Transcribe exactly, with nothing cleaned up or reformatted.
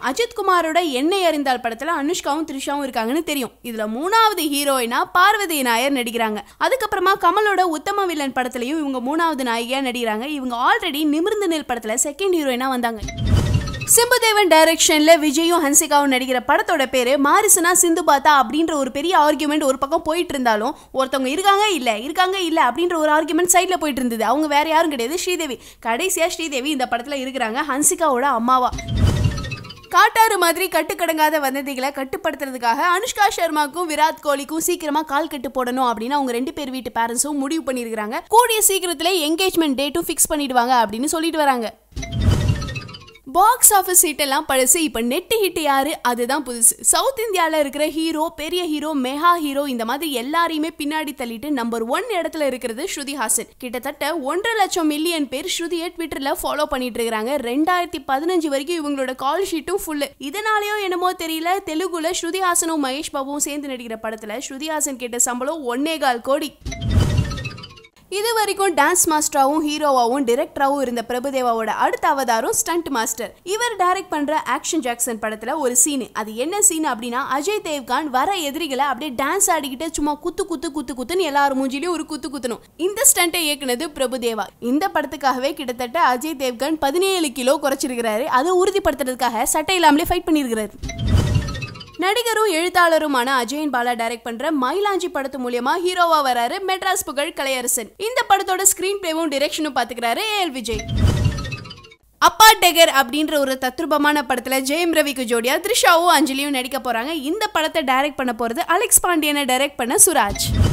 அஜித் குமாரோட எண்ணெய் அறிந்தால் படத்துல அனுஷ்காவும் த்ரிஷாவும் இருக்காங்கன்னு தெரியும். இதுல மூணாவது ஹீரோயினா பார்வதி நாயர் நடிக்கிறாங்க. அதுக்கப்புறமா கமலோட உத்தம வில்லன் படத்துலயும் இவங்க மூணாவது நாயகியா நடிக்கிறாங்க. இவங்க ஆல்ரெடி நிமிர்ந்து நெல் படத்துல செகண்ட் ஹீரோயினா வந்தாங்க. சிம்புதேவன் டைரக்ஷன்ல விஜயும் ஹன்சிகாவும் நடிக்கிற படத்தோட பேரு மாரிசனா சிந்து பாத்தா அப்படின்ற ஒரு பெரிய ஆர்குமெண்ட் ஒரு பக்கம் போயிட்டு இருந்தாலும் ஒருத்தவங்க இருக்காங்க இல்ல இருக்காங்க இல்ல அப்படின்ற ஒரு ஆர்குமெண்ட் சைட்ல போயிட்டு இருந்தது. அவங்க வேற யாரும் கிடையாது, ஸ்ரீதேவி. கடைசியா ஸ்ரீதேவி இந்த படத்துல இருக்கிறாங்க ஹன்சிகாவோட அம்மாவா. காட்டாறு மாதிரி கட்டுக்கடங்காத வதந்திகளை கட்டுப்படுத்துறதுக்காக அனுஷ்கா சர்மாக்கும் விராட் கோலிக்கும் சீக்கிரமா கால் கட்டு போடணும் அப்படின்னு அவங்க ரெண்டு பேர் வீட்டு பேரண்ட்ஸும் முடிவு பண்ணிருக்காங்க. கூடிய சீக்கிரத்துல என்கேஜ்மெண்ட் டேட்டும் ஃபிக்ஸ் பண்ணிடுவாங்க அப்படின்னு சொல்லிட்டு வராங்க. பாக்ஸ் ஆஃபீஸ் ஹிட் எல்லாம் பழசு, இப்ப நெட் ஹிட் யாரு அதுதான் புதுசு. சவுத் இந்தியாவில் இருக்கிற ஹீரோ, பெரிய ஹீரோ, மெகா ஹீரோ இந்த மாதிரி எல்லாரையுமே பின்னாடி தள்ளிட்டு நம்பர் ஒன் இடத்துல இருக்கிறது ஸ்ருதி ஹாசன். கிட்டத்தட்ட ஒன்றரை லட்சம் மில்லியன் பேர் ஸ்ருதியை ட்விட்டர்ல ஃபாலோ பண்ணிட்டு இருக்காங்க. ரெண்டாயிரத்தி பதினஞ்சு வரைக்கும் இவங்களோட கால் ஷீட்டும் ஃபுல்லு. இதனாலயோ என்னமோ தெரியல, தெலுங்குல ஸ்ருதி ஹாசனும் மகேஷ் பாபுவும் சேர்ந்து நடிக்கிற படத்துல ஸ்ருதி ஹாசன் கேட்ட சம்பளம் ஒன்னே கால் கோடி. இது வரைக்கும் டான்ஸ் மாஸ்டராகவும் ஹீரோவாகவும் டிரெக்டராகவும் இருந்த பிரபுதேவாவோட அடுத்த அவதாரம் ஸ்டண்ட் மாஸ்டர். இவர் டைரக்ட் பண்ற ஆக்ஷன் ஜாக்சன் படத்துல ஒரு சீன். அது என்ன சீன் அப்படின்னா, அஜய் தேவ்கான் வர எதிரிகளை அப்படியே டான்ஸ் ஆடிக்கிட்டு சும்மா குத்து குத்து குத்து குத்துன்னு எல்லாரும் மூஞ்சிலையும் ஒரு குத்து குத்தணும். இந்த ஸ்டண்டை இயக்குனது பிரபுதேவா. இந்த படத்துக்காகவே கிட்டத்தட்ட அஜய் தேவ்கான் பதினேழு கிலோ குறைச்சிருக்கிறாரு. அதை உறுதிப்படுத்துறதுக்காக சட்டை இல்லாமலே ஃபைட் பண்ணியிருக்கிறாரு. நடிகரும் எழுத்தாளருமான அஜயன் பாலா டைரக்ட் பண்ற மயிலாஞ்சி படத்து மூலமா ஹீரோவா வராரு மெட்ராஸ் புகழ் கலையரசன். இந்த படத்தோட ஸ்கிரீன் பிளேவும் டைரக்ஷனும் பாத்துக்கிறாரு ஏஎல் விஜய். அப்பா டெகர் அப்படின்ற ஒரு தத்ரூபமான படத்துல ஜெயம் ரவிக்கு ஜோடியா த்ரிஷாவும் அஞ்சலியும் நடிக்க போறாங்க. இந்த படத்தை டைரக்ட் பண்ண போறது அலெக்ஸ் பாண்டியனை டைரக்ட் பண்ண சுராஜ்.